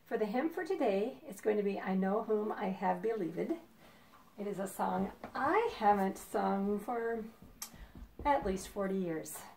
For the hymn for today, it's going to be I Know Whom I Have Believed. It is a song I haven't sung for at least 40 years.